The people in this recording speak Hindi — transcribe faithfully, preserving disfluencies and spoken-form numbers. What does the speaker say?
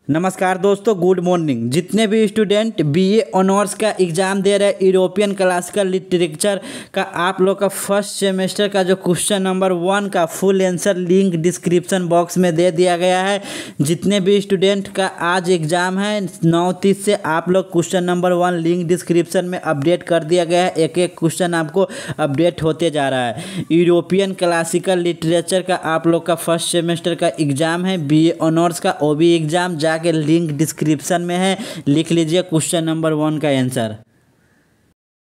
नमस्कार दोस्तों, गुड मॉर्निंग। जितने भी स्टूडेंट बीए ऑनर्स का एग्ज़ाम दे रहे हैं यूरोपियन क्लासिकल लिटरेचर का, आप लोग का फर्स्ट सेमेस्टर का जो क्वेश्चन नंबर वन का full answer link description box में दे दिया गया है। जितने भी स्टूडेंट का आज एग्ज़ाम है नौ तीस से, आप लोग question number one link description में अपडेट कर दिया गया है। एक एक क्वेश्चन आपको अपडेट होते जा रहा है। यूरोपियन क्लासिकल लिटरेचर का आप लोग का फर्स्ट सेमेस्टर का एग्ज़ाम है बीए ऑनर्स का, वो भी एग्ज़ाम जा के लिंक डिस्क्रिप्शन में है, लिख लीजिए क्वेश्चन नंबर वन का आंसर।